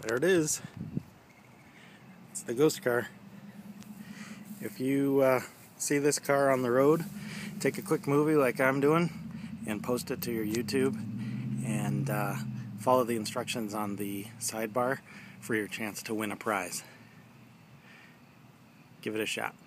There it is. It's the ghost car. If you see this car on the road, take a quick movie like I'm doing and post it to your YouTube, and follow the instructions on the sidebar for your chance to win a prize. Give it a shot.